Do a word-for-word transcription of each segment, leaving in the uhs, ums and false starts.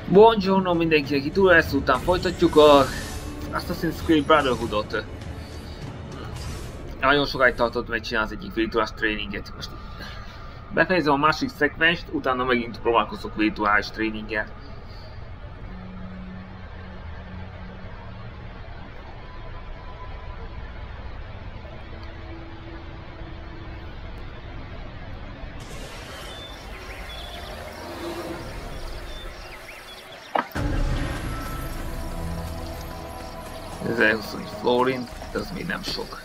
Buongiorno mindenkinek, itt újra ezt után folytatjuk a Assassin's Creed Brotherhoodot. Nagyon sokáig tartott megcsinálni az egyik virtuális tréninget. Most befejezem a másik szekvenst, utána megint próbálkozok virtuális tréninggel. ezerhúsz forint, ez még nem sok.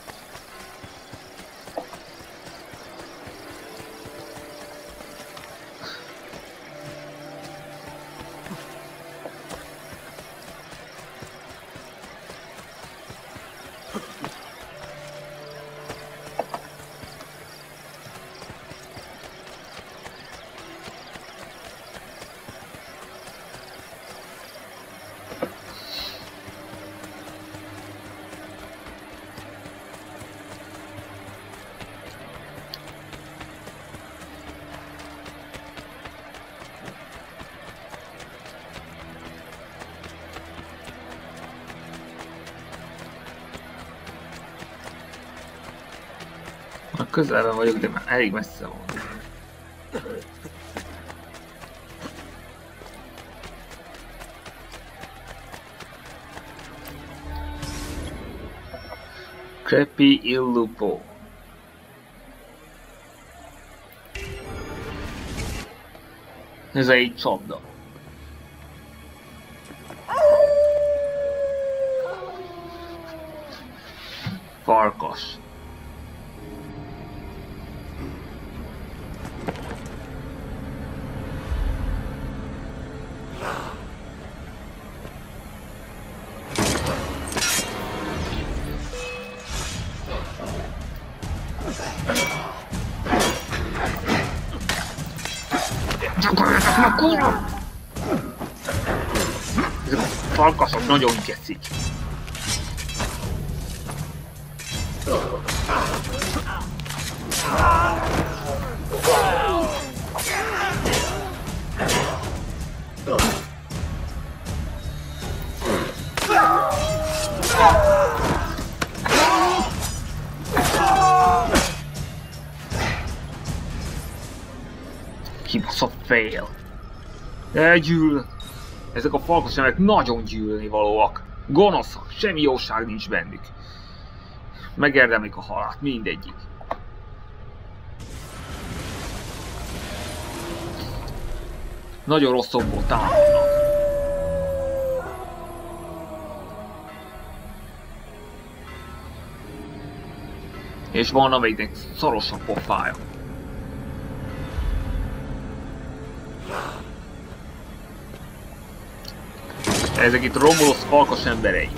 Közelben vagyok, de már elég messze van. Creepy Il Lupo. Ez egy csapda. Farkas. Ezek a farkasok nagyon gecik. Kibaszott fél. Elgyűl. Ezek a farkasemek nagyon gyűlölni valóak. Gonoszak, semmi jóság nincs bennük. Megérdemlik a halált, mindegyik. Nagyon rosszokból támadnak. És van amelyiknek szoros a pofája. Ezek itt Romulus farkas emberei.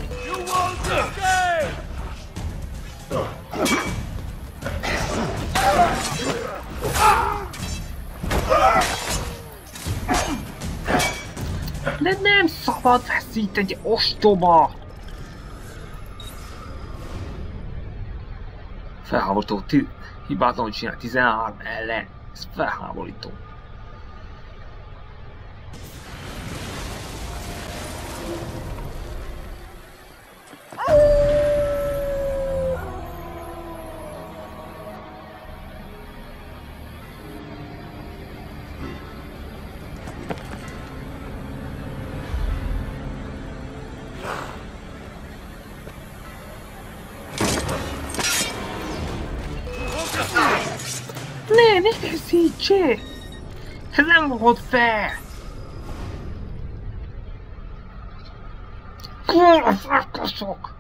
De nem szabad veszíteni, ostoba! Felháborító, hibátlanul csinál tizenhárom ellen. Ez felháborító. Ne, ne feszítsél! Ez nem volt fel! Kurva farkasok!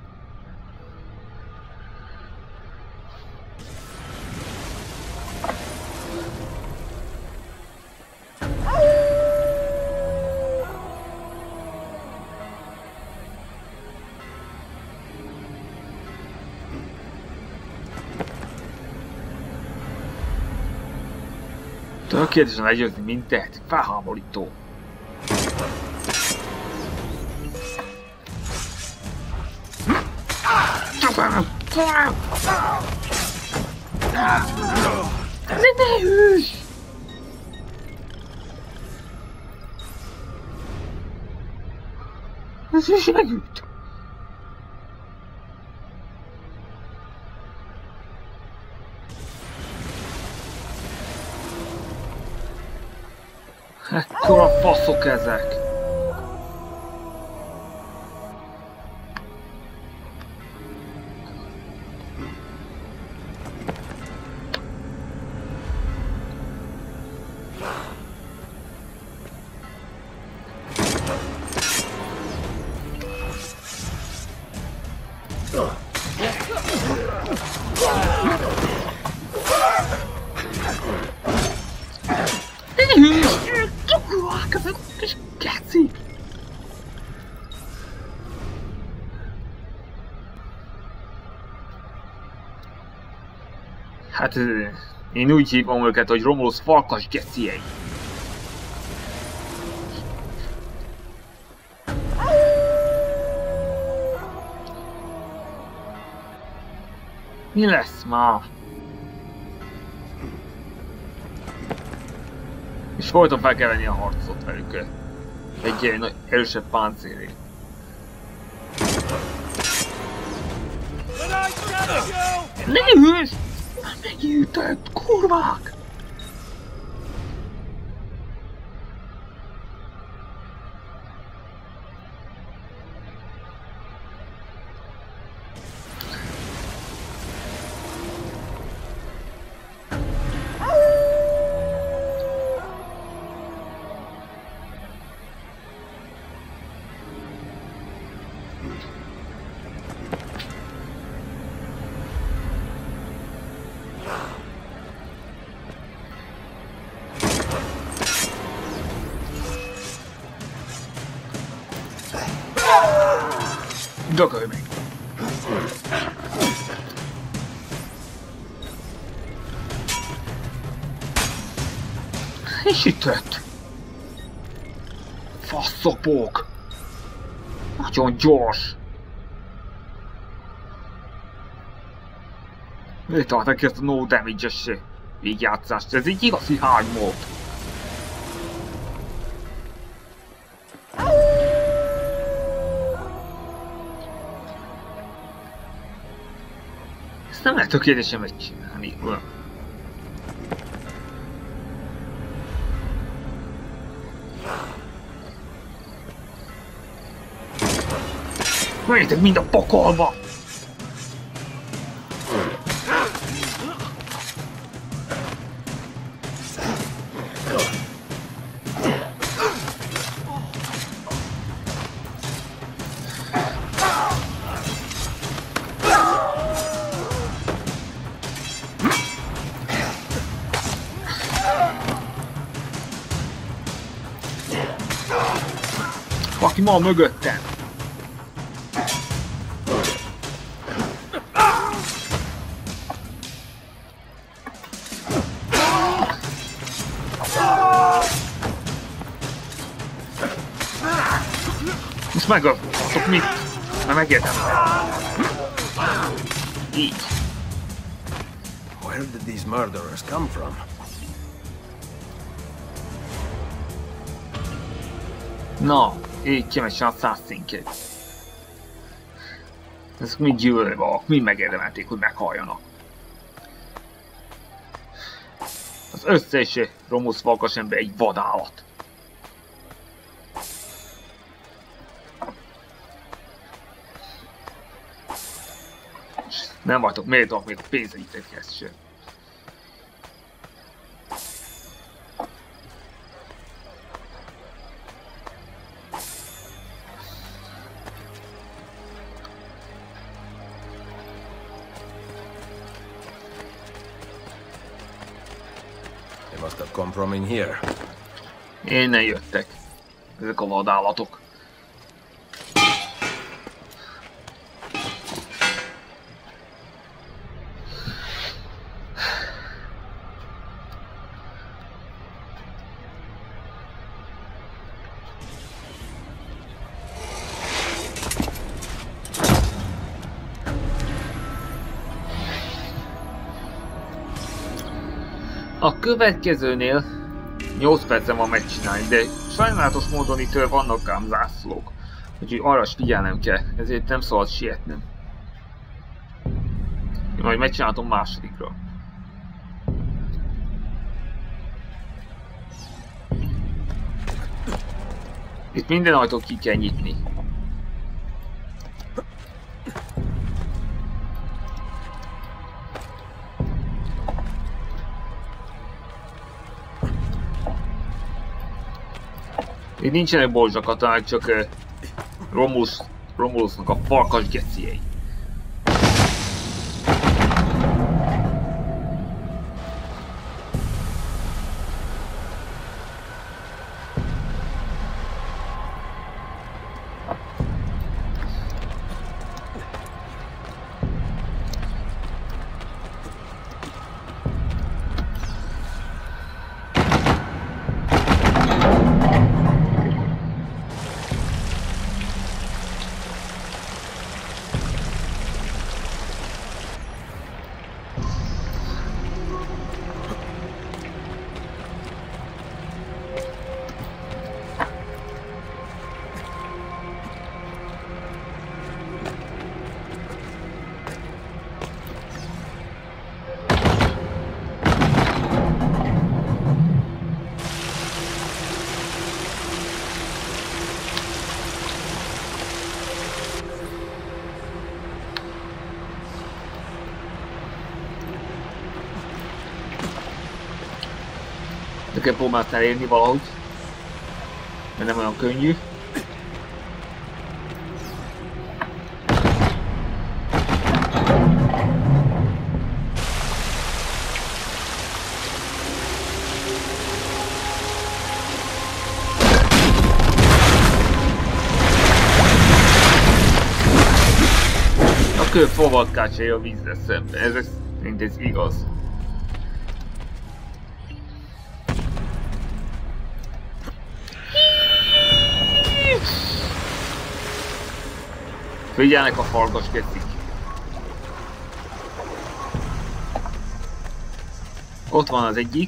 Tökéletesen legyőzni, mint tehetik, felháborító. Ne, ne üss! Ez is megült. Ekkora faszok ezek. Hát én úgy hívom őket, hogy Romulus farkas geciei. Mi lesz ma? És folyton fel kell venni a harcot velük. Egy nagy erősebb páncélé. Ne hűs! Már megírtett, kurvák! Dögölj meg! És ütött! Faszopók! Nagyon gyors! Miért tartok ki ezt a no damage-es végjátszást? Ez egy igazi hármód! Ezt nem lehet tökéletesen megcsinálni. Menjetek mind a pokolba! Valaki ma mögöttem! Most megöltök mit? Mert megértem. Így. Where did these murderers come from? Na, így kimesen a száz szintjét. Ezek mind gyűlölővalak, mind megérdemelték, hogy meghalljanak. Az összes Romulus farkas ember egy vadállat. Nem vagytok méltóak még a pénzeitekhez sem. They must have come from in here. Innen jöttek ezek a vadállatok. A következőnél nyolc percen van megcsinálni, de sajnálatos módon itt vannak ám zászlók. Úgyhogy arra is figyelnem kell, ezért nem szabad sietnem. Én majd megcsinálom másodikra. Itt minden ajtót ki kell nyitni. Itt nincsenek bolzsakatonák, csak uh, Romulus, Romulusnak a farkas geciei. De kell próbálni elérni valahogy, mert nem olyan könnyű. A kő fogadkácsolja a vízre szembe, ez, ez mindez igaz. Figyelnek a farkas gecik. Ott van az egyik.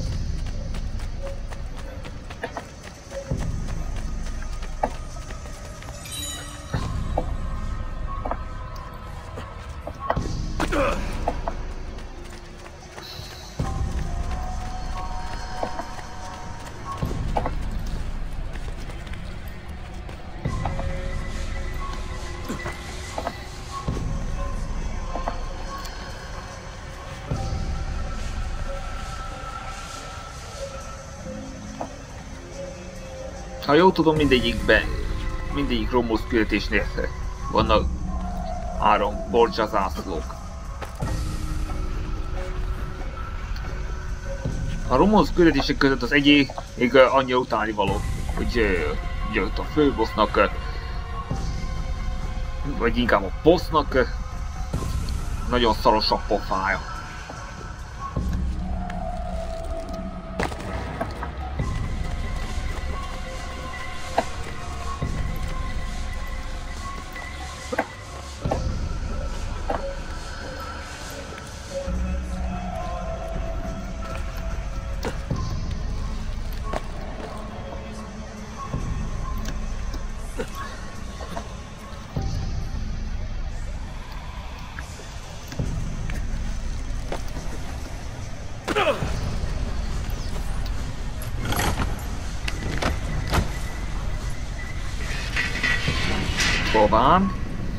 Ha jól tudom, mindegyikben, mindegyik Romulus küldetésnél vannak három Borgia zászlók. A Romulus küldetések között az egyik még annyira utánivaló, hogy jött a főbossnak, vagy inkább a bossnak nagyon szaros a pofája. Próbálom.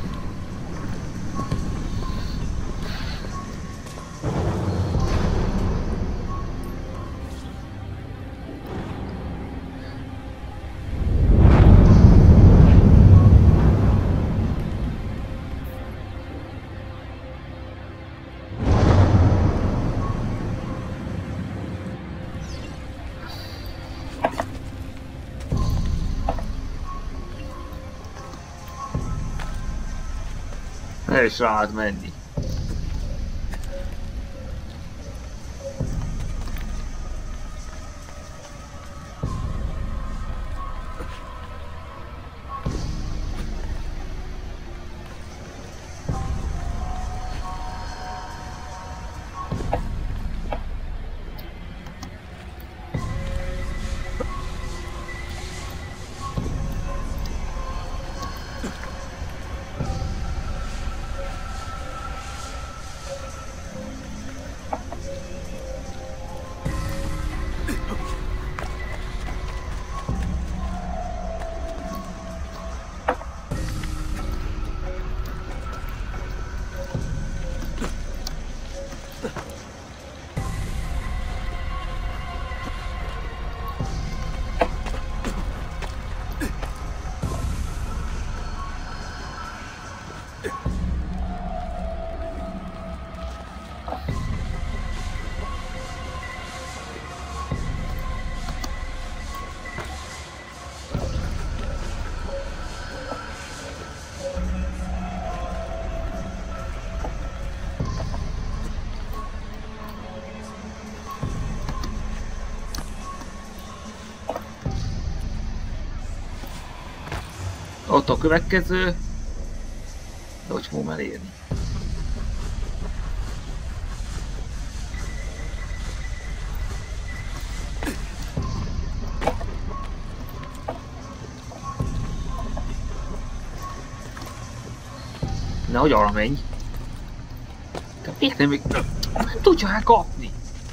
És rád menni. Ott a következő. De hogy fogom elérni? Nehogy arra menj. Te miért nem, nem, nem tudja elkapni?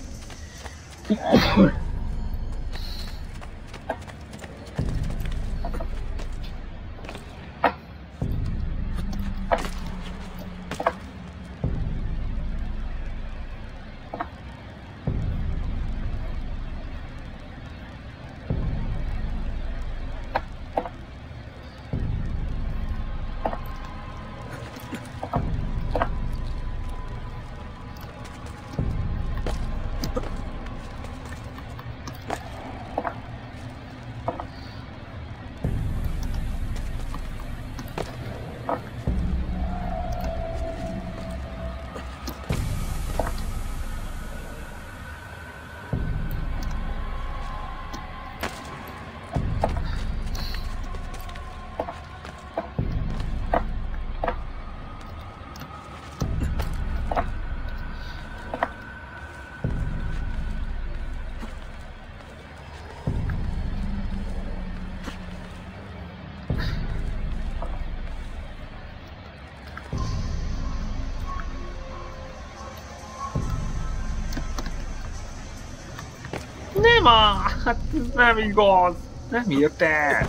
Nem áll! Hát ez nem igaz! Nem írt el!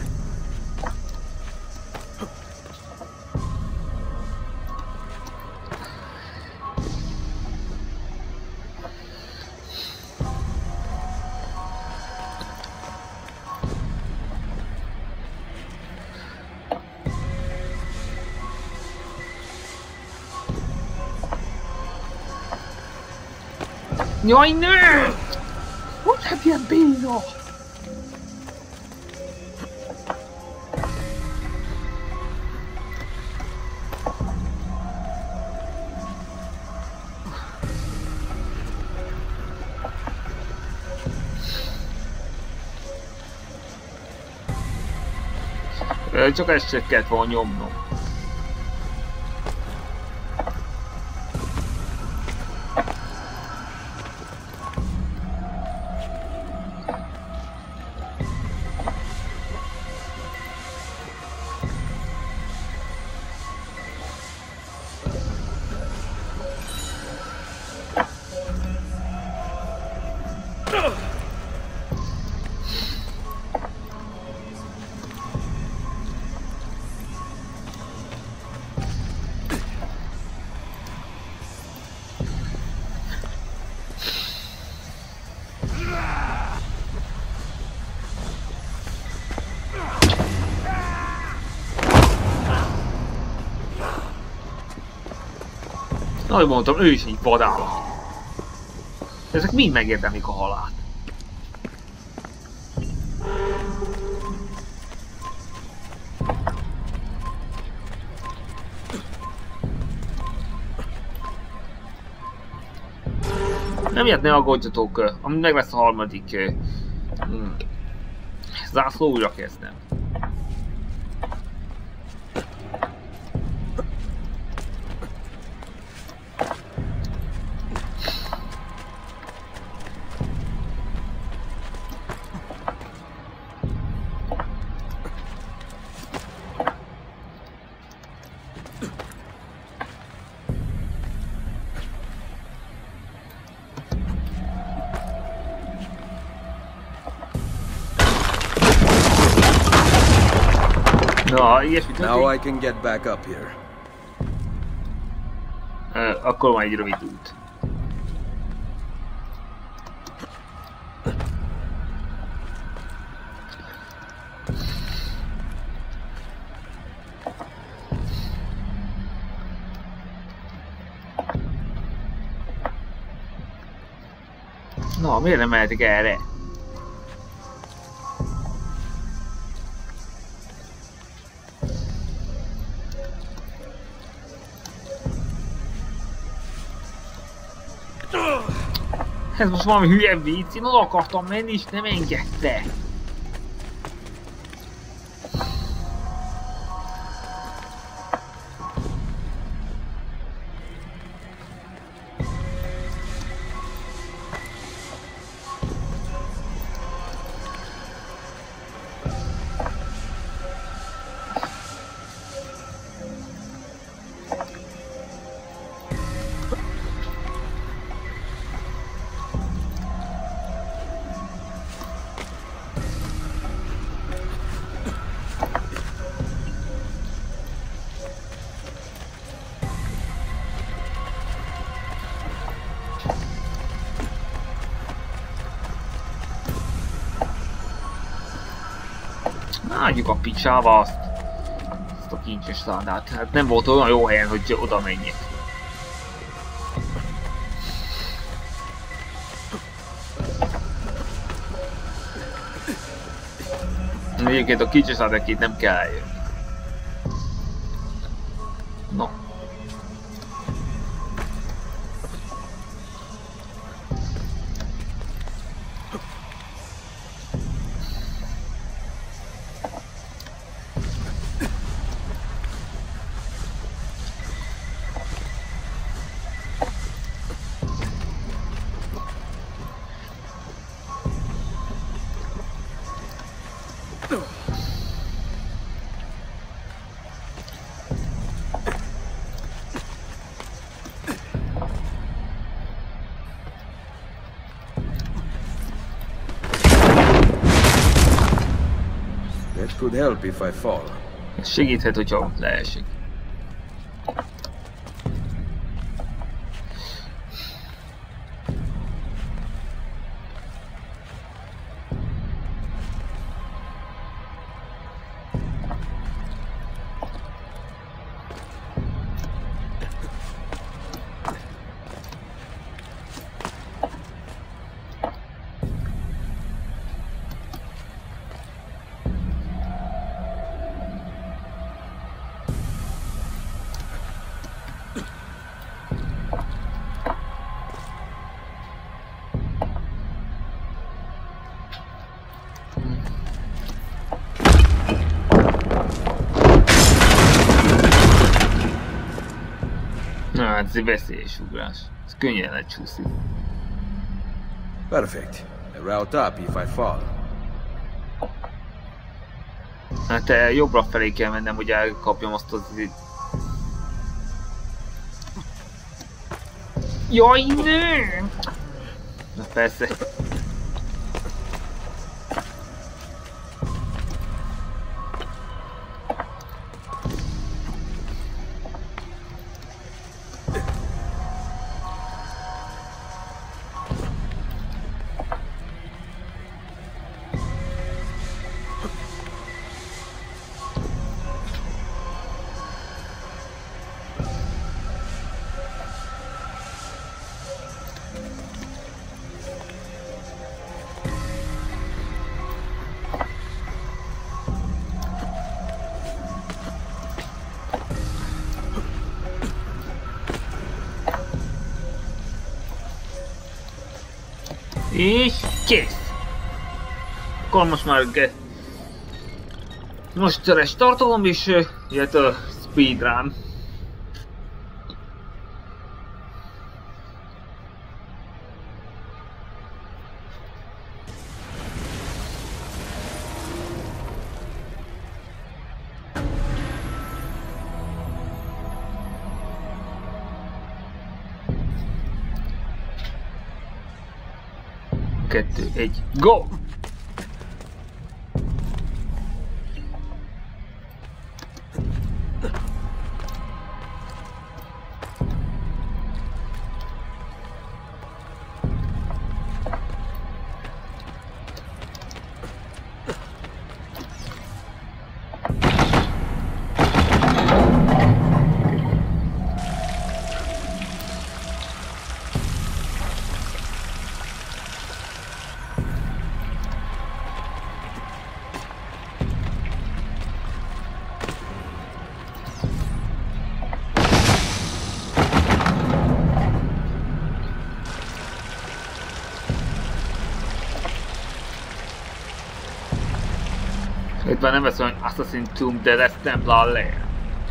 Jaj, ne! Hogy lehet ilyen béna? Csak ezt se kellett volna nyomnom. Ahogy mondtam, ő is egy vadállat. Ezek mind megérdemlik a halált. Nem ilyet ne aggódjatok, amíg meg lesz a harmadik hmm, zászló, újra kezdem. Na, ilyesmit Now I can get back up here. Uh, akkor már egy rövid út. Na, miért nem mehetek erre? Ez most valami hülye vicc, én oda akartam menni és nem engedte. Na, adjuk a picsába azt. Azt a kincses szádát. Hát nem volt olyan jó helyen, hogy oda menjek. Egyébként a kincses szádekét nem kell eljönni. No. That could help if I fall. Ez segíthet, hogyha leesik. Na, hát ez egy veszélyes ugrás. Ez könnyen lecsúszik. Perfect. A route up if I fall. Hát te jobbra felé kell mennem, hogy elkapjam azt az... Jaj, nő! Na persze. És kész! Akkor most már most restartolom és jött a speedrun. Kettő, egy, go! Itt már nem veszem, hogy Assassin's Tomb, de lesz Templar Lair.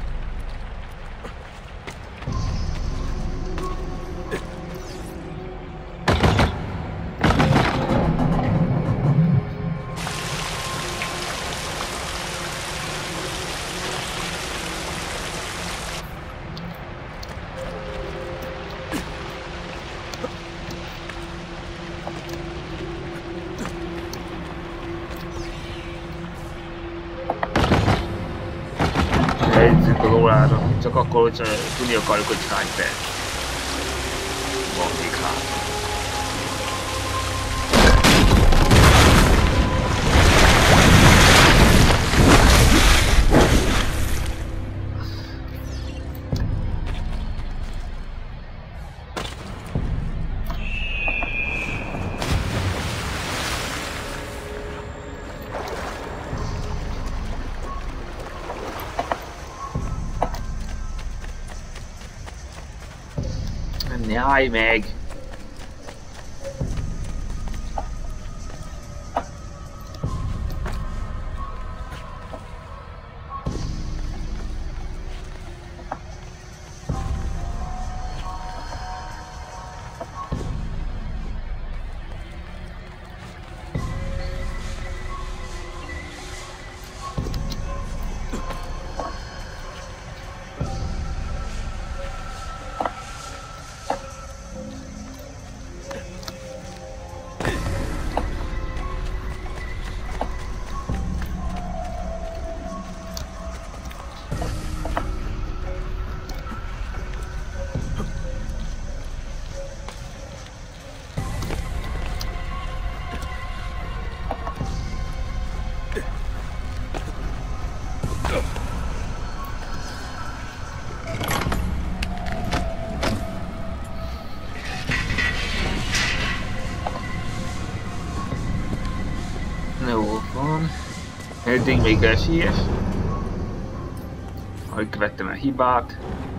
Helyzzük az órára, csak akkor, hogyha tudni akarjuk, hogy hány perc van még hátra. Ne állj meg! Jó van. Eddig még esélyes. Ahogy követtem a hibát.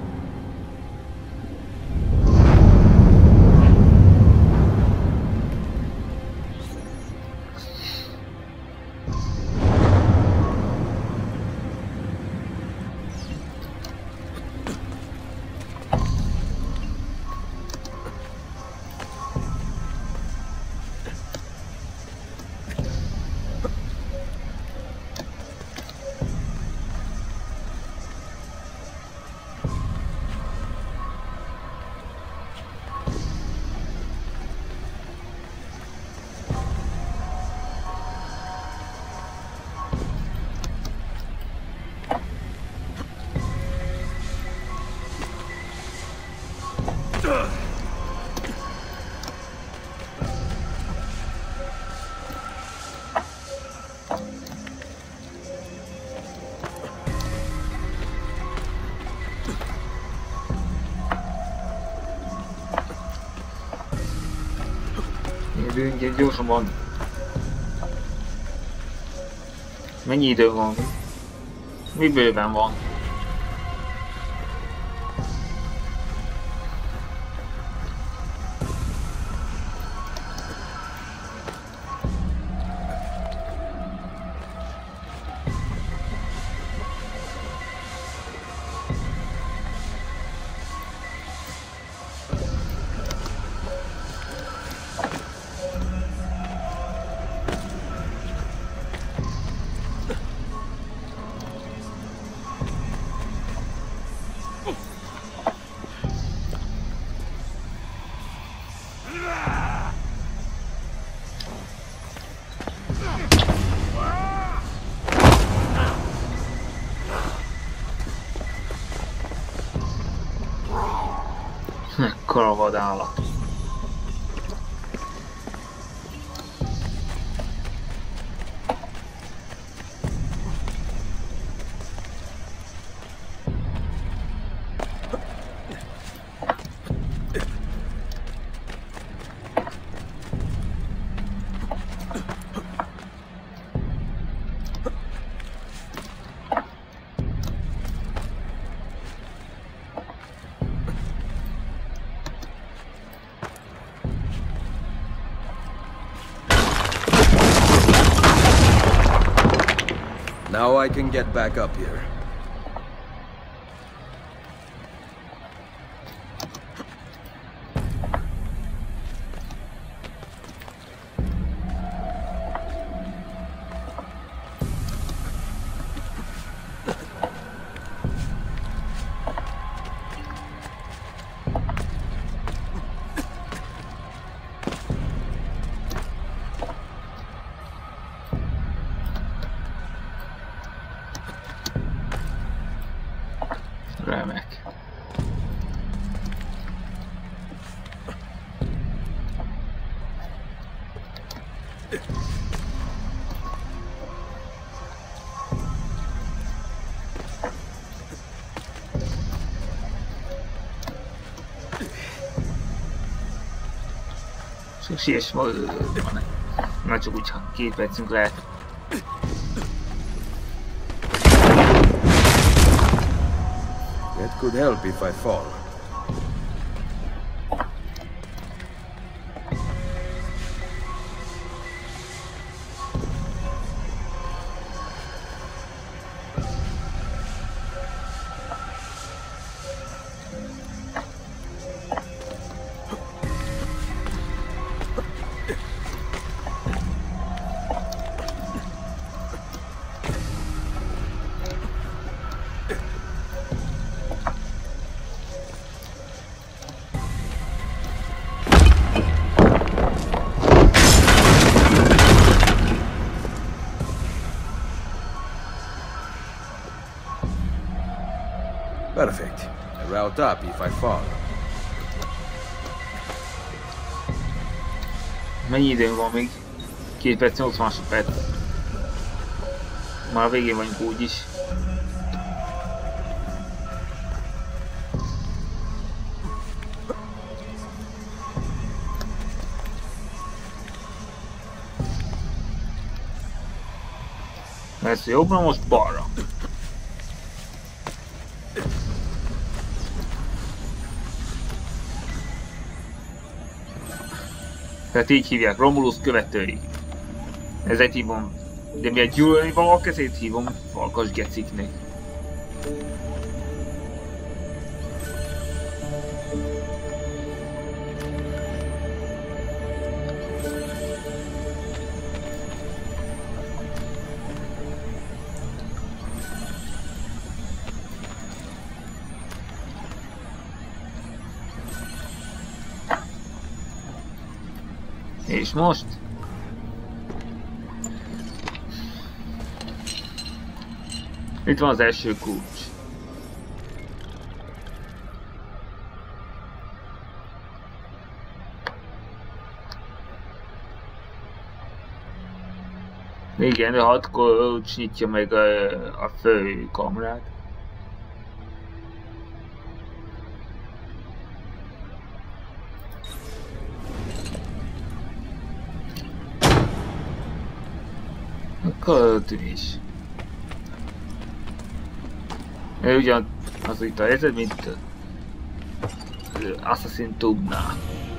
Gyerünk, gyorsabban. Mennyi idő van? Mi bőven van? Mekkora vadállat. Now I can get back up here. Remek. Siess ma, na csak úgy két percünk lehet. That could help if I fall. Perfect. I route up if I fall. Mennyi időnk van még? két perc, nyolc másodperc. Már a végén vagyunk úgyis. Ez jobbra, most balra. Tehát így hívják, Romulus követői. Ezért hívom. De miért gyűlölni valak, ezért hívom farkas geciknek. És most? Itt van az első kulcs. Igen, de hat kulcs nyitja meg a, a fő kamrát. Költűs. Ugyan az itt a helyzet, mint Assassin tudná.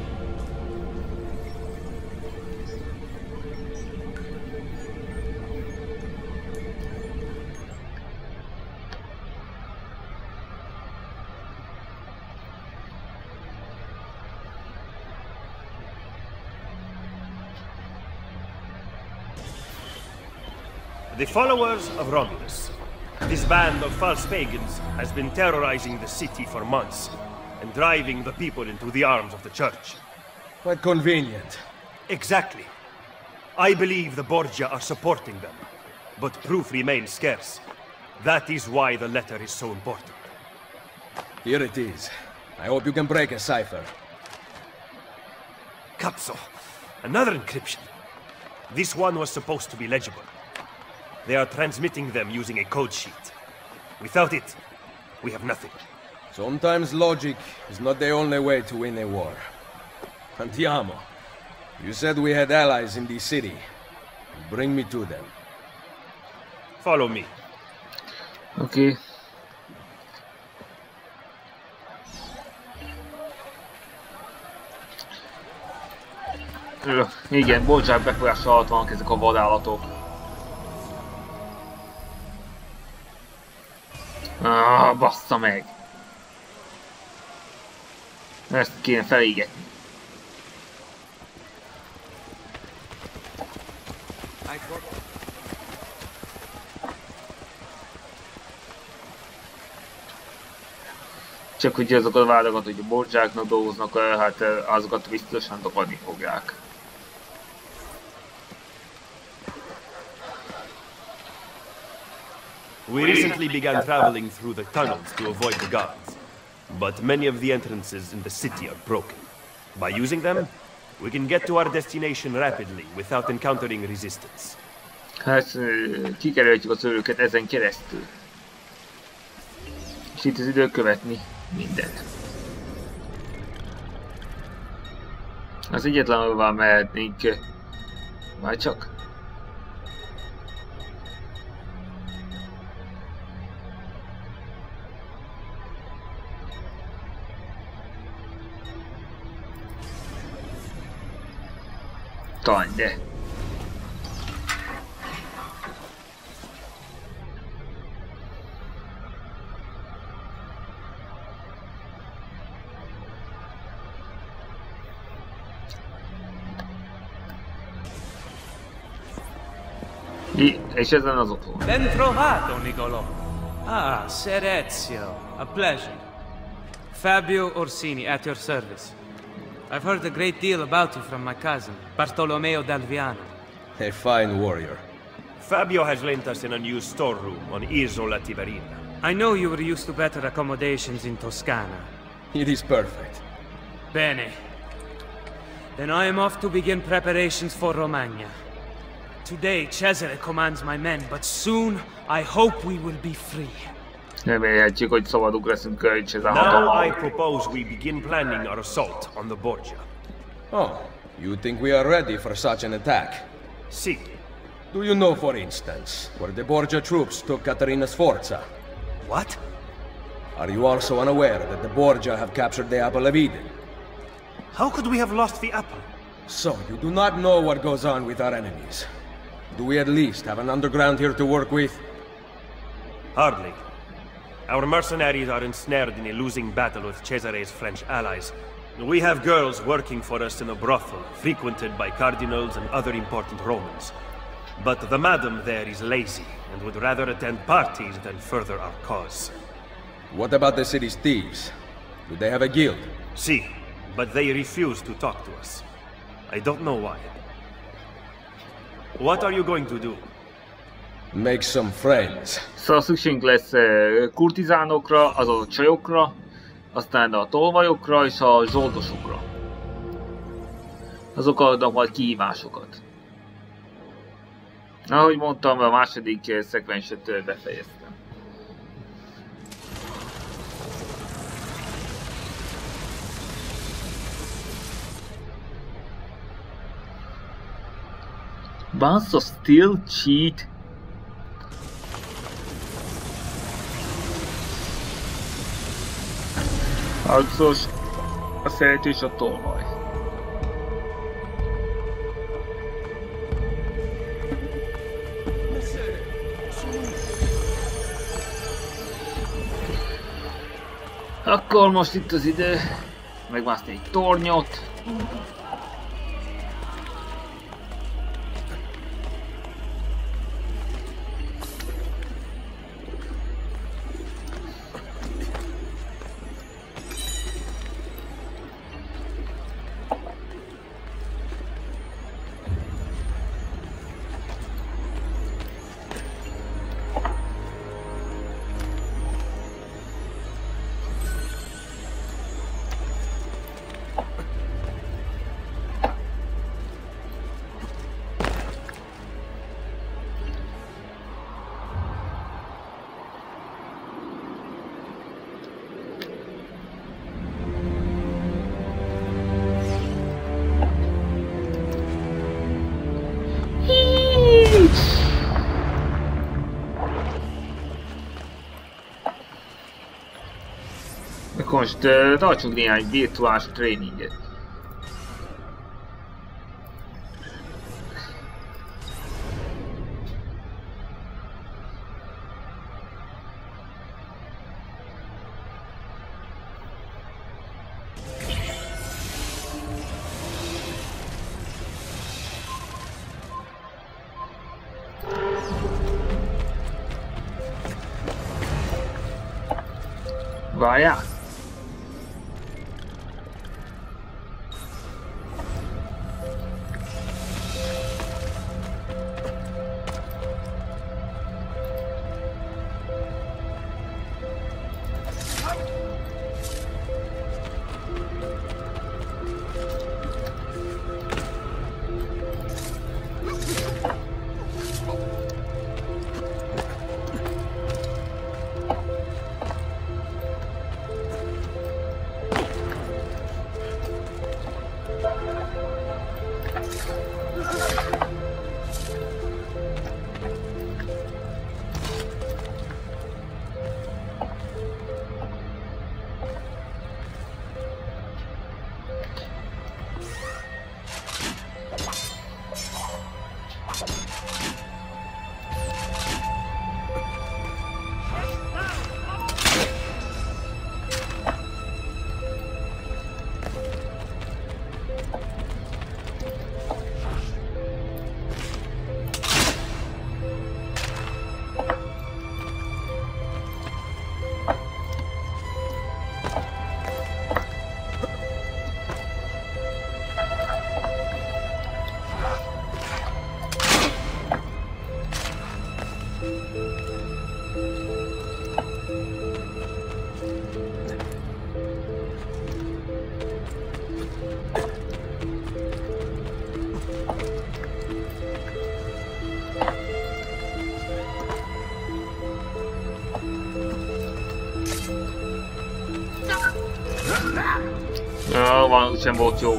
The followers of Romulus. This band of false pagans has been terrorizing the city for months and driving the people into the arms of the church. Quite convenient. Exactly. I believe the Borgia are supporting them, but proof remains scarce. That is why the letter is so important. Here it is. I hope you can break a cipher. Cazzo! Another encryption. This one was supposed to be legible. They are transmitting them using a code sheet. Without it, we have nothing. Sometimes logic is not the only way to win a war. Andiamo. You said we had allies in this city. Bring me to them. Follow me. Okay. Igen, Borgia befolyása alatt vannak ezek a vadállatok. Ah, bassza meg! Ezt kéne felégetni. Csak hogy azokat a vádakat, hogy a Borgiáknak dolgoznak, hát azokat biztosan dogadni fogják. We recently began traveling through the tunnels to avoid the guards, but many of the entrances in the city are broken. By using them, we can get to our destination rapidly without encountering resistance. Hát kikerülhetjük az őröket ezen keresztül. És itt az idő követni mindent. Az egyetlen, ahová mehetnénk, már csak. Talán, de. És ezen az otthon. Ben trovato, Nicolò. Ah, Ser Ezio. A pleasure. Fabio Orsini, at your service. I've heard a great deal about you from my cousin, Bartolomeo d'Alviano. A fine warrior. Fabio has lent us an unused storeroom on Isola Tiberina. I know you were used to better accommodations in Toscana. It is perfect. Bene. Then I am off to begin preparations for Romagna. Today, Cesare commands my men, but soon I hope we will be free. Remélhetjük, hogy szabaduk leszünk Cesare Now I hatalmával. propose we begin planning our assault on the Borgia. Oh, you think we are ready for such an attack? See, Do you know, for instance, where the Borgia troops took Caterina Sforza? what? Are you also unaware that the Borgia have captured the Apple of Eden? How could we have lost the apple? So, you do not know what goes on with our enemies. Do we at least have an underground here to work with? Hardly. Our mercenaries are ensnared in a losing battle with Cesare's French allies. We have girls working for us in a brothel, frequented by cardinals and other important Romans. But the madam there is lazy, and would rather attend parties than further our cause. What about the city's thieves? Do they have a guild? See, but they refuse to talk to us. I don't know why. What are you going to do? Make some friends. Szóval szükségünk lesz eh, kurtizánokra, azaz a csajokra, aztán a tolvajokra és a zsoldosokra. Azok adnak majd kihívásokat. Ahogy mondtam, a második eh, szekvenset eh, befejeztem. Bunch of steel cheat. Harcos, a szert és a tolvaj. Akkor most itt az idő megmászni egy tornyot. Most uh, tartsunk néhány virtuális tréninget. Várjál! Ja, van, sem volt jó.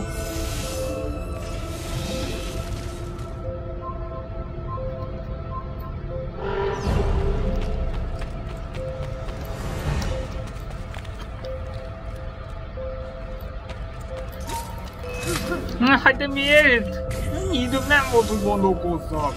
Hát de miért? Ennyi időm nem volt, hogy gondolkozzak.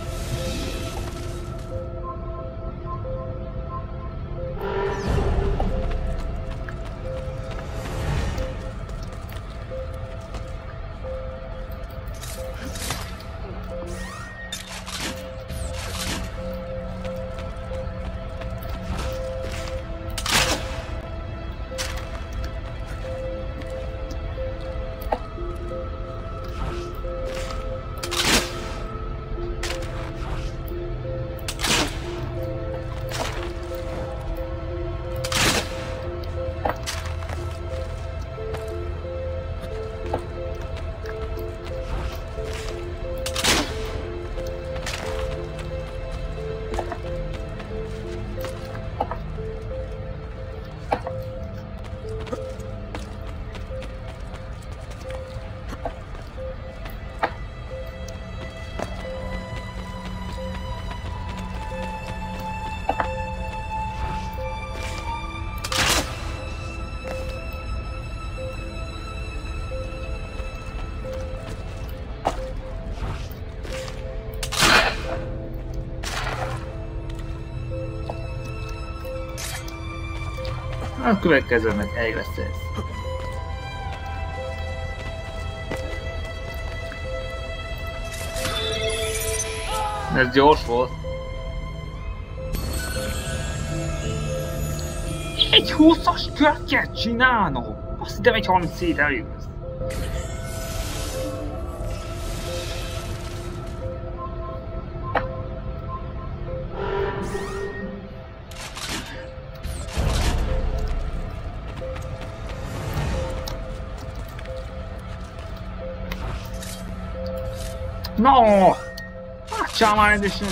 A következőnek elég lesz ez. Ez gyors volt. Egy húszas kört kell csinálnom! Azt hittem egy harminchét elég lesz. No! Faccia már rendesen!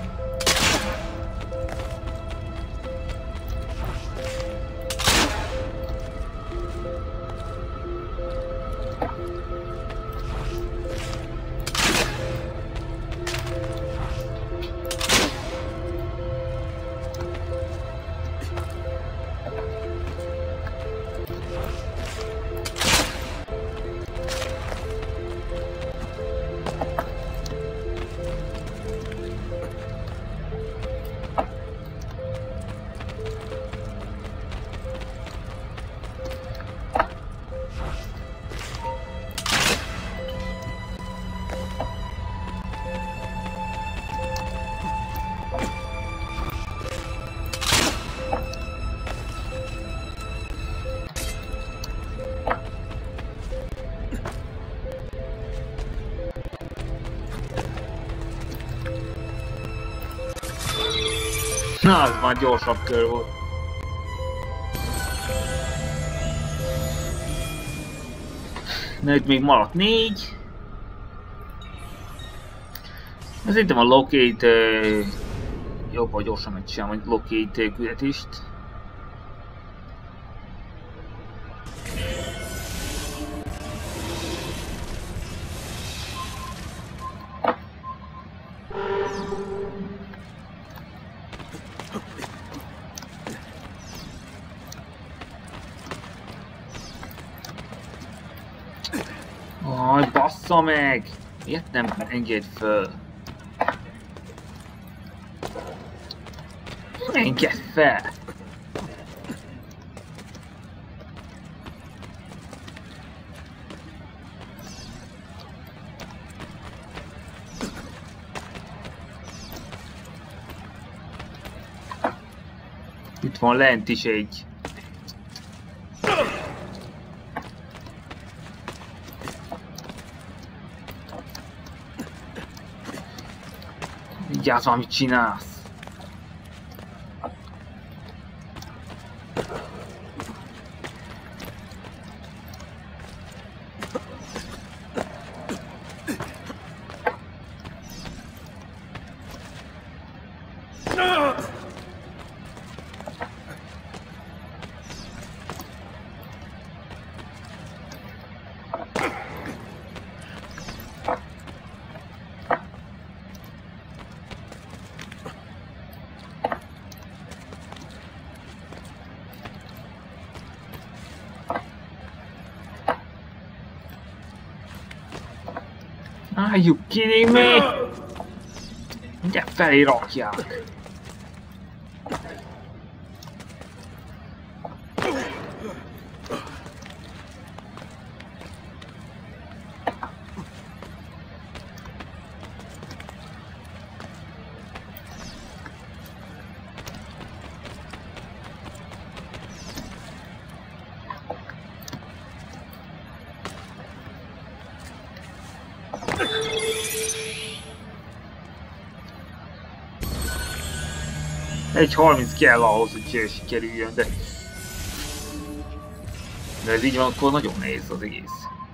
Na, az már gyorsabb kör volt. Na, itt még maradt négy. Azért a locate... Uh, jobban gyorsan megcsinálom, hogy locate uh, küldetést. Aj, bassza meg! Miért nem enged föl? Engedd fel! Itt van lent is egy. Vigyázz, amit csinálsz! Are you kidding me? Mindjárt felé rakják. egy harminc kell ahhoz, hogy sikerüljön, de... De ez így van, akkor nagyon nehéz az egész.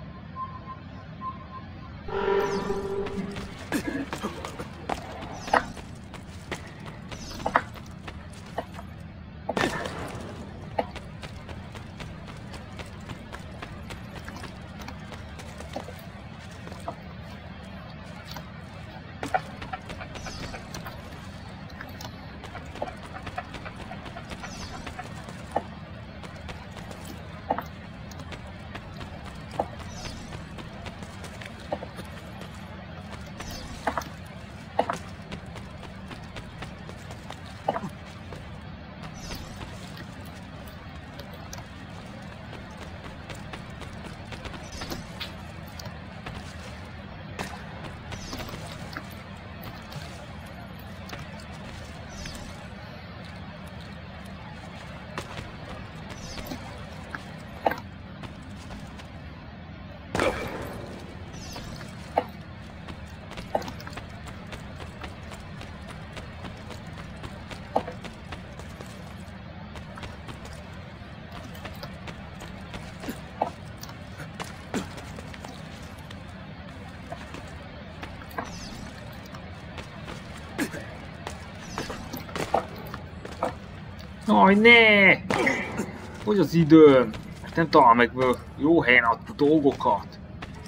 Aj, ne! Hogy az időm? Nem talál meg jó helyen a dolgokat.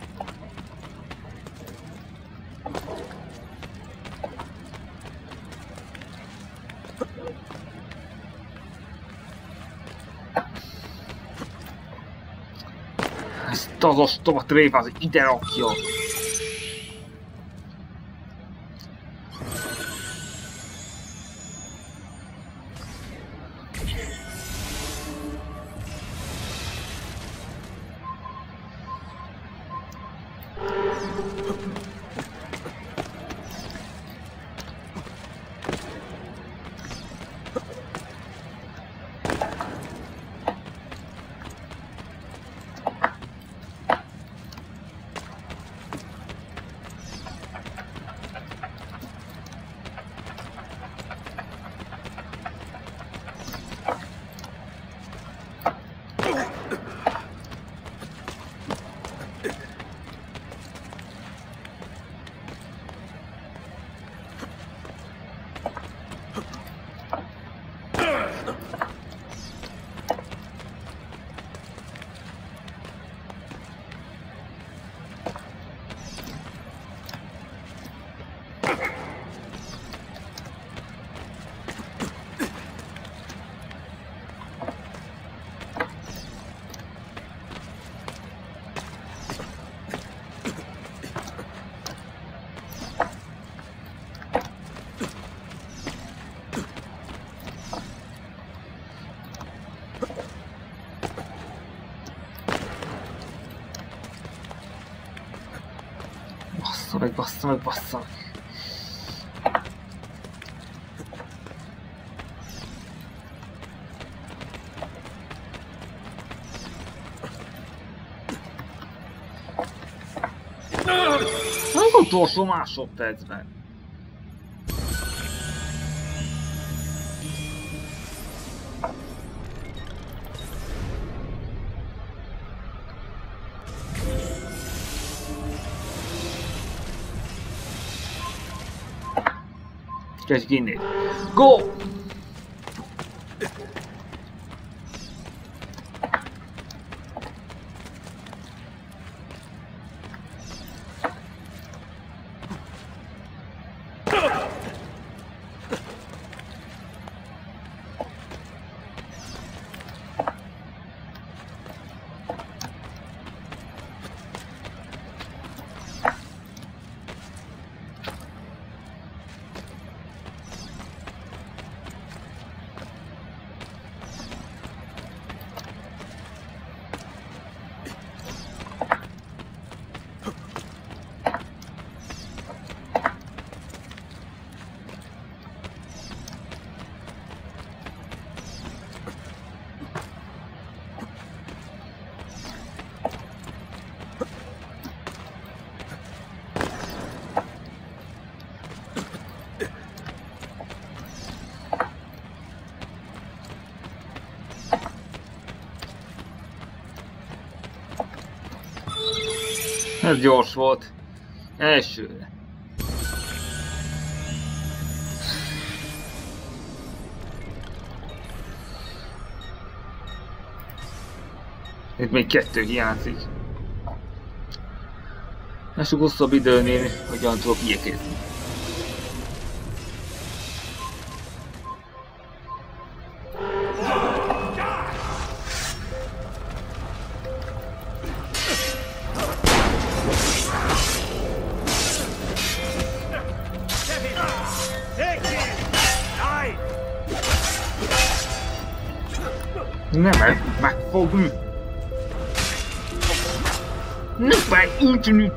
Ezt az ostoba tréfát, hogy ide rakja. Bassza meg, bassza meg, bassza meg. Az utolsó másodpercben. Kezdjük innét. Go! Ez gyors volt. Elsőre. Itt még kettő hiányzik. Lássuk hosszabb időnél, hogyan tudok igyekezni. Nem meg, megfogni! Nem meg ütni!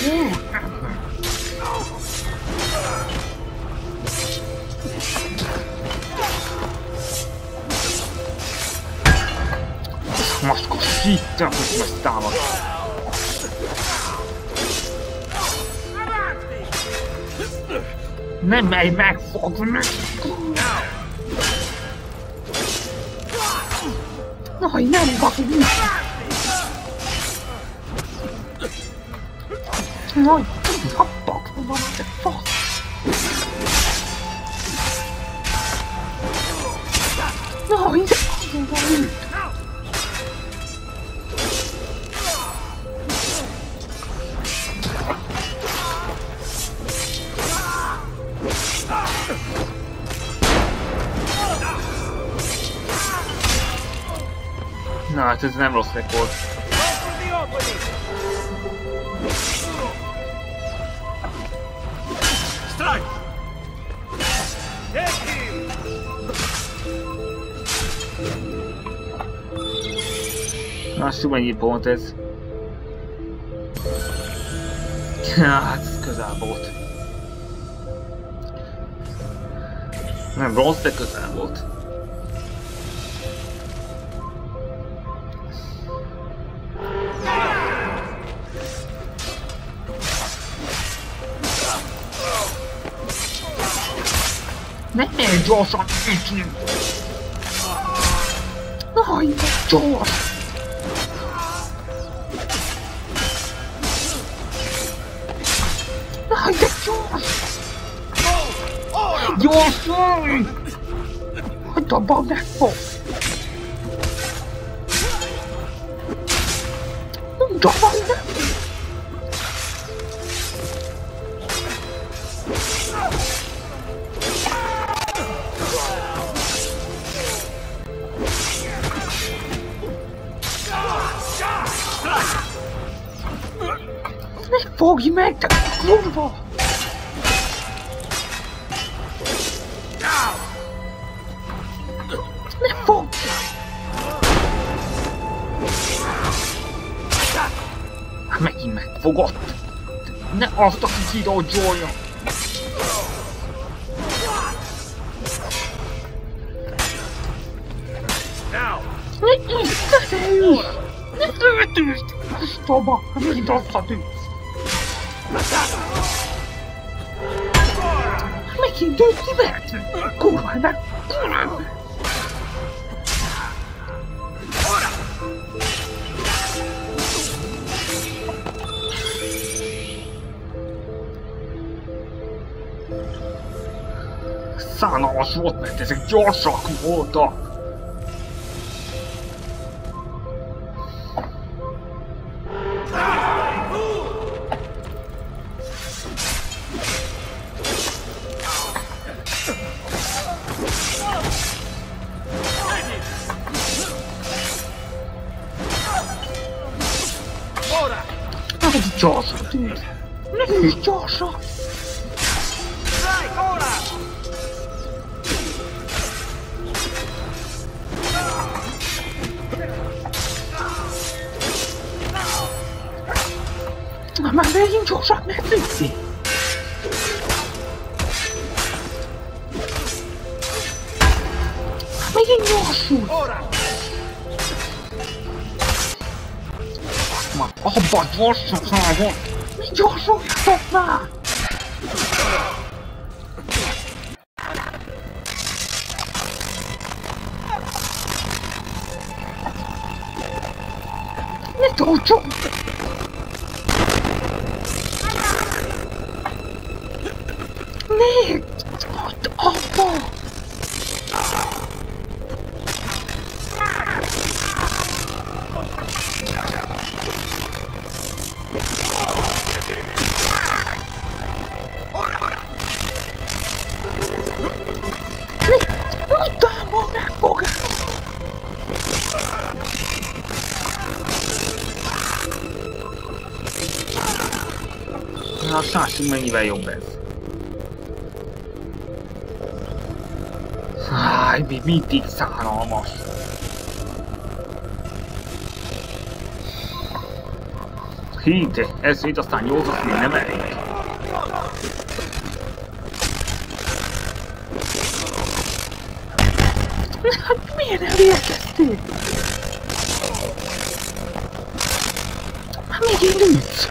Maszkos hittem, hogy megtámad! Nem merj megfogni! Aj, nem fogni! Aj, happak van, te fasz! Aj, de fogom van őt! Na hát ez nem rossz rekord. Lássuk mennyi pont ez. Hát ez közel volt. Nem rossz, de közel volt. Nem merj gyorsan ütni! Aj, de gyors! Aj, de gyors! Gyorsan! Hagyd abban, megfogsz! Dobálj meg! Fogj meg, te kurva! Ne fogj! Megint megfogott! Ne azt, aki kidodgyolja! Ne isztetelj! Ne töltőst! Ostoba, mind visszatűnsz! Megint őt kivertünk! Kurva, meg! Szánalmas volt, mert ezek gyorsak voltak! Gyorsan, dude! Ne is gyorsan! Na már megint gyorsan megfűzi! Megint gyorsul! Már abba gyorsaságon! Mi gyorsuljatok már! Ne tartson! Mi? Hagyd abba! Utána megfogom! Na, lássuk mennyivel jobb ez. Háj, mi mindig szánalmas. Híte, ez itt aztán nyolcas még nem elég. Hát miért elérkeztél? Hát még én ütsz.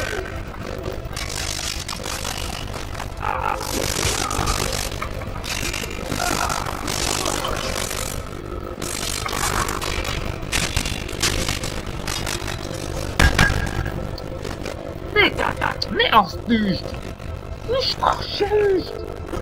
Ne azt üsd! És azt se üsd!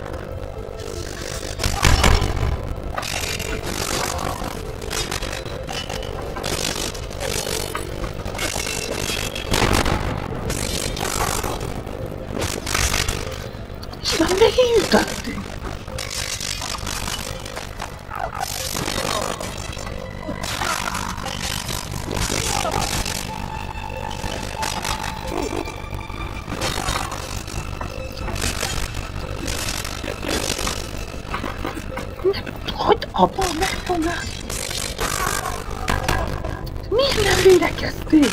És már megírtatték! Hagyd abba a megfogást! Miért nem védekeztél?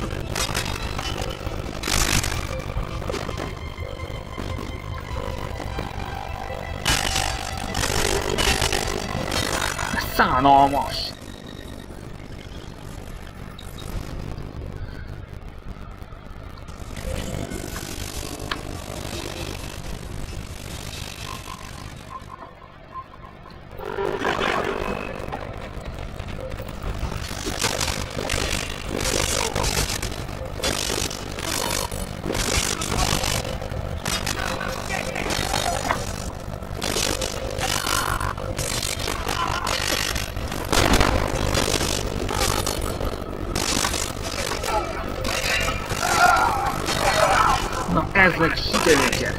Szánalmas! Ez meg sikerüljen!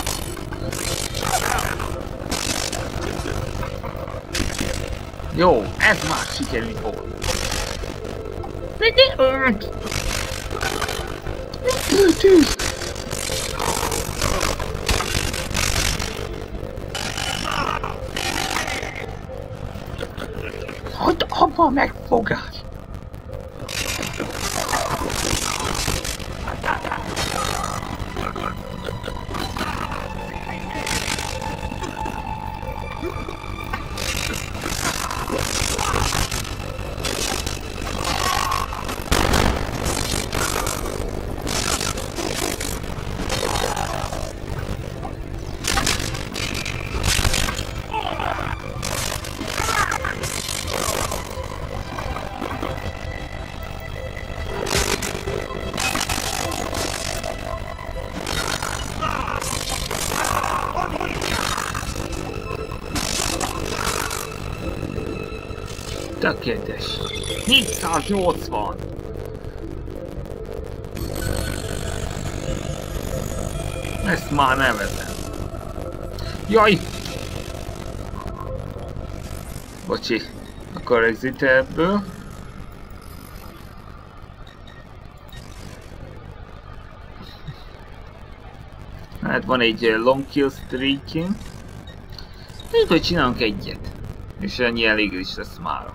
Jó, ez már sikerült volt. De ne öld! Ne öltőz! Hagyd abba a megfogást! Tökéletes. hétszáznyolcvan. Ezt már nevezem. Jaj! Bocsi. Akkor exit ebből. Hát van egy long kill streaking. Így, hogy csinálunk egyet. És ennyi elég is lesz mára.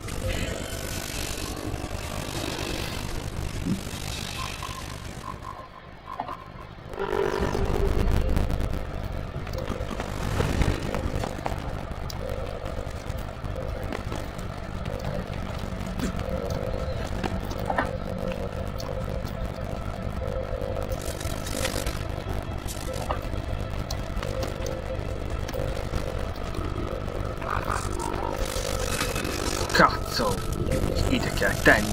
Cazzo! Ide kell tenni!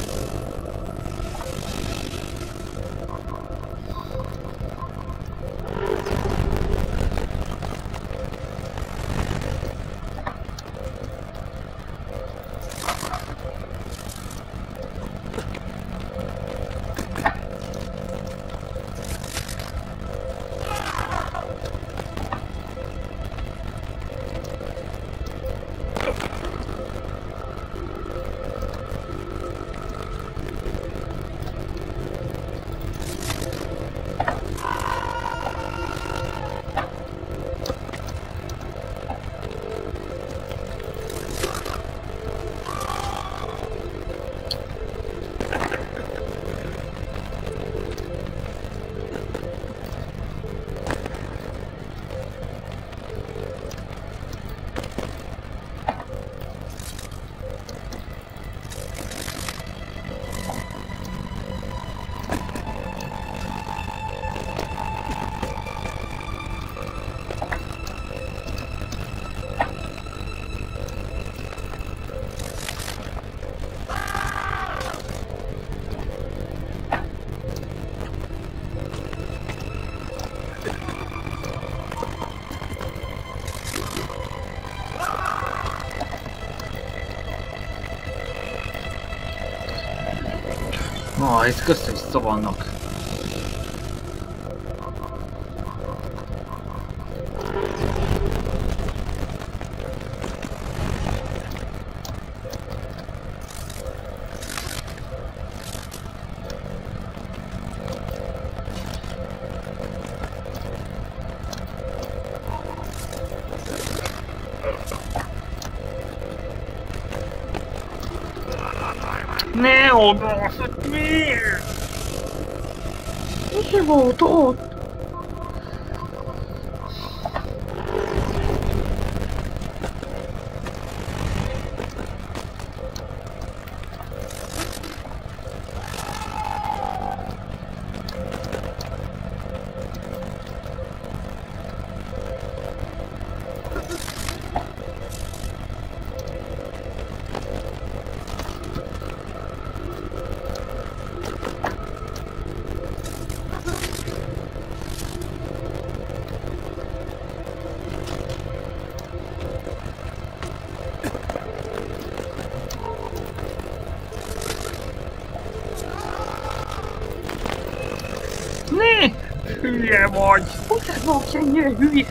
Na, ez össze-vissza vannak. Ne oda! Miért? Mi volt ott? Ne! Hülye vagy! Hogy vagy ennyire hülye?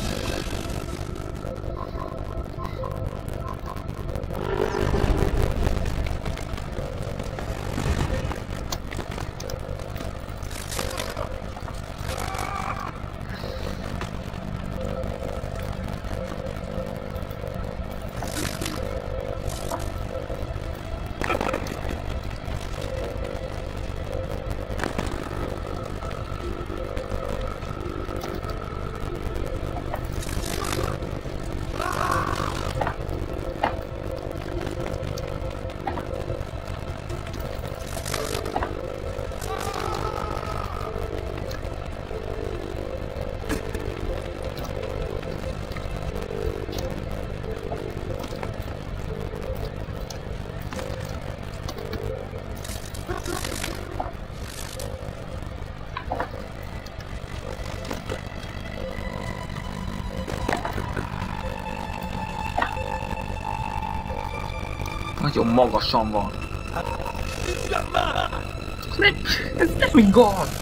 Nagyon magasan van. Ez nem, ez nem igaz!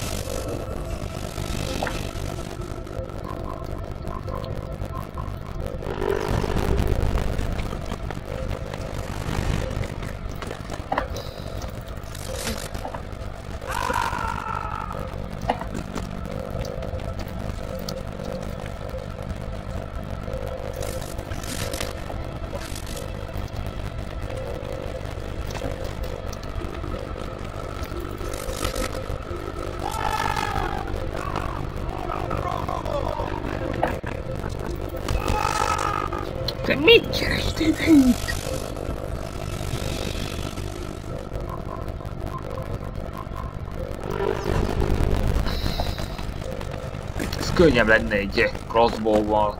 Te mit kerestél itt? Ez könnyebb lenne egy crossbow-val.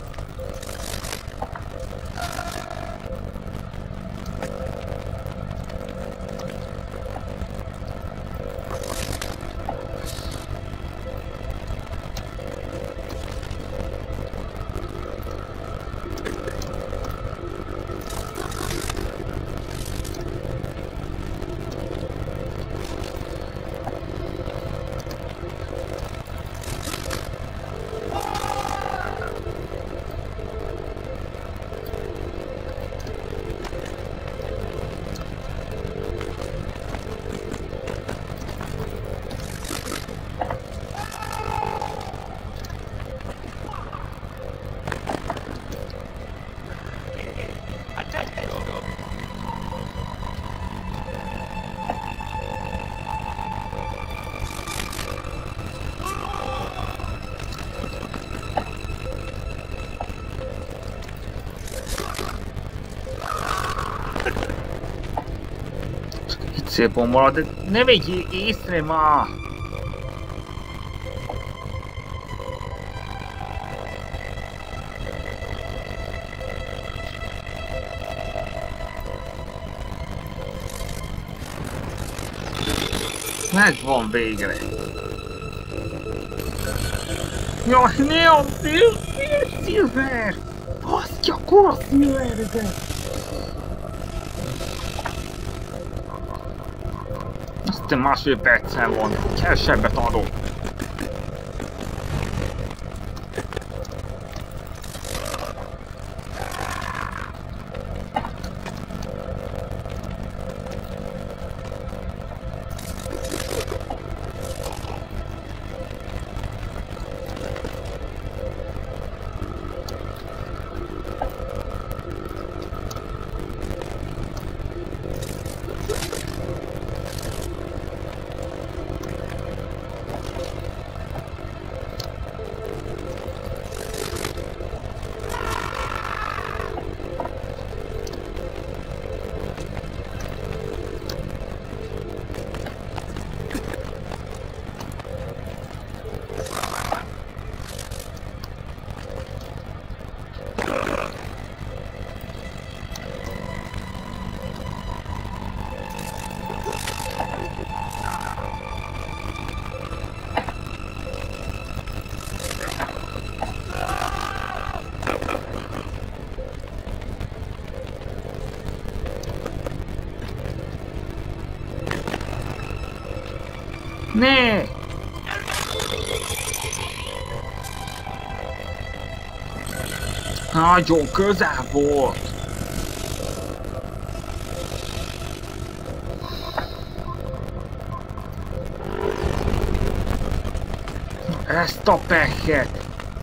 Szépen marad, de ne vegyél észre már! Megvan végre! Jaj, ne a Silver! Baszki a kora Silverbe! Azt Rögtön másfél percen van. Kevesebbet adok. Ne! Nagyon közel volt! Ezt a pekket!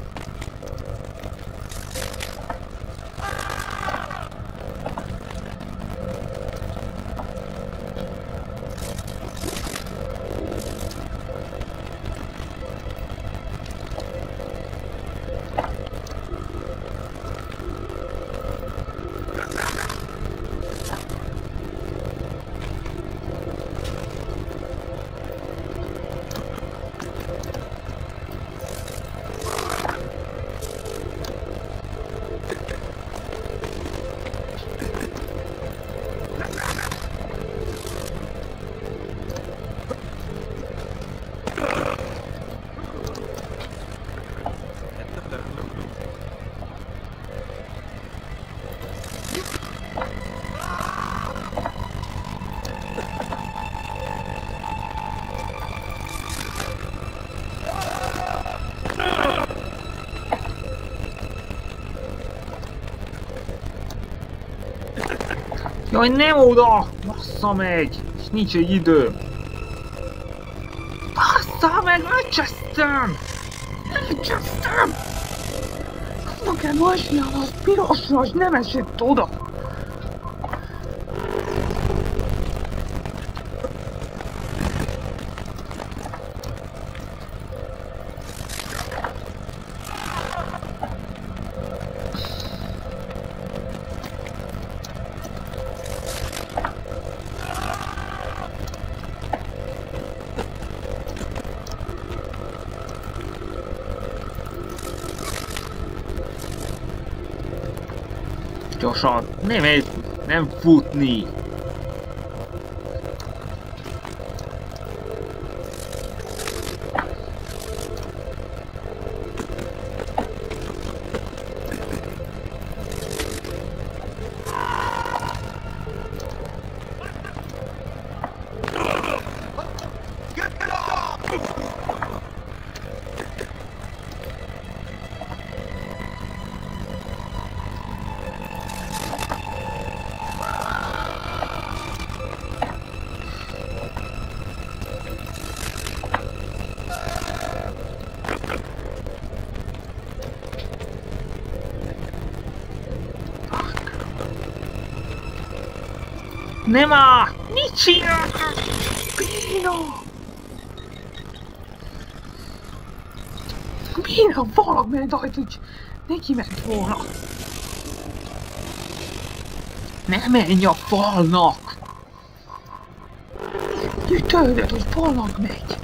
Jaj, nem oda! Bassza meg! És nincs egy idő! Bassza meg! Lecsesztem! Lecsesztem! Azt kell vasnyal, az pirosra, az nem esett oda! Gyorsan, nem egy, nem futni. Nem áll! Mit csináltál? Bína! Bína valamelyik ajt, hogy neki ment volna. Ne menj a falnak! Ütődöd, hogy falnak megy!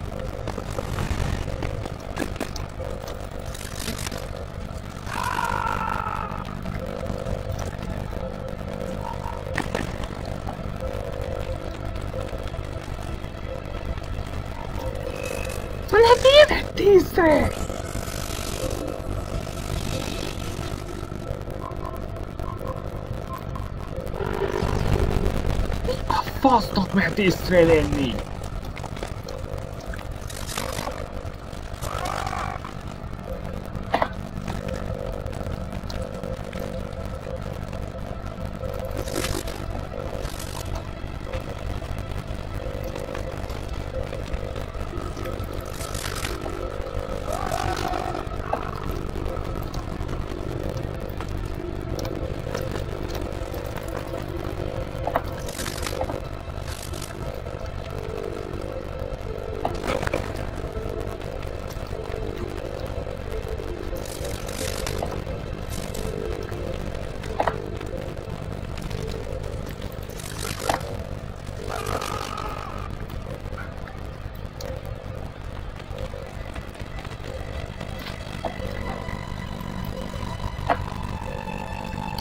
Miért észre? A fasznak mert észrevenni?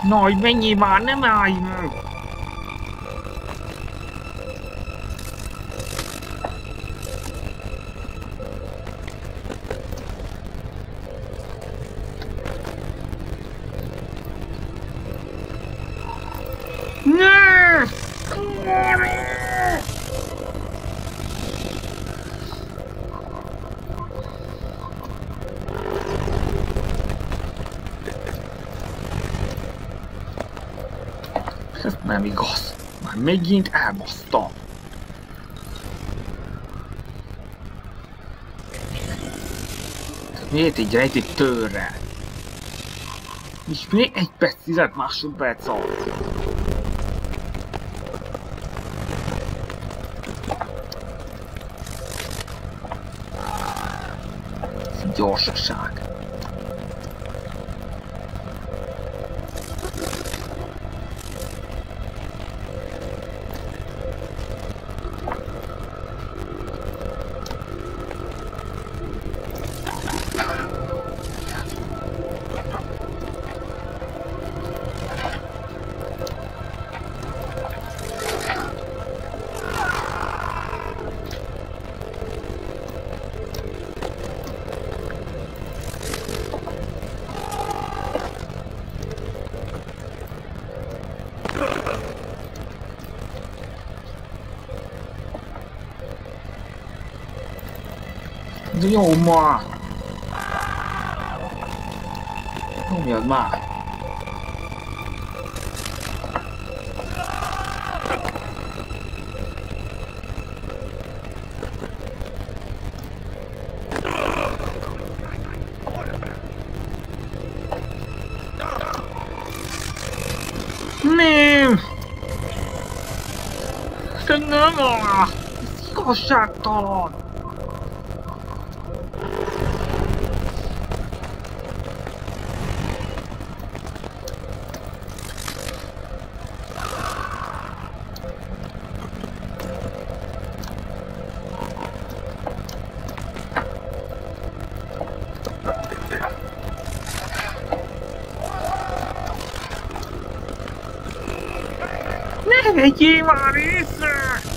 Nagy, menjél már, nem állj meg! Ne! Ez nem igaz. Már megint elbasztam. Miért így rejtik tőle? És még egy perc, tizenöt másodperc alatt. Ez gyorsaság. De jó már! Nyomjad már! Nem! De nem áll! Ez igazságtalan! Ne vegyél már észre!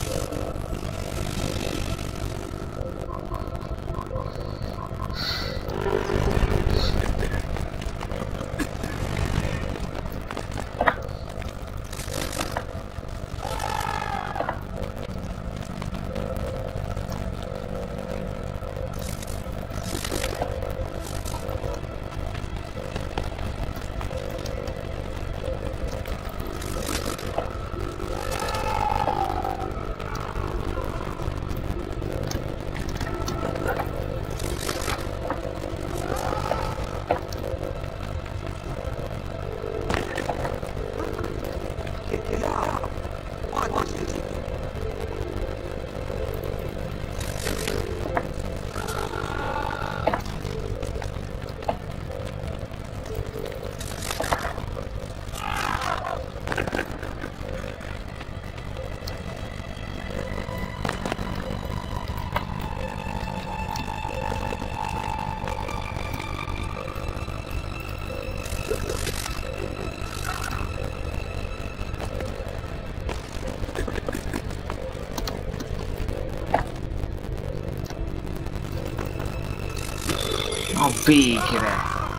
A végre!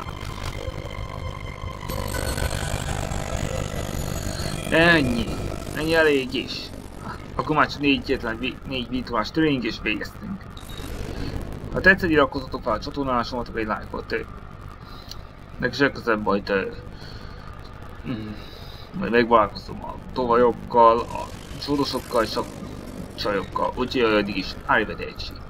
Ennyi! Ennyi elég is! Akkor már csak négy, négy virtuális training és végeztünk. Ha tetszett, iratkozzatok fel a csatornásomat, egy lájkot. Nek is legközelebb majd mm, majd megválkozom a tovajokkal, a csódosokkal és a csajokkal. Úgyhogy addig is arrivederci!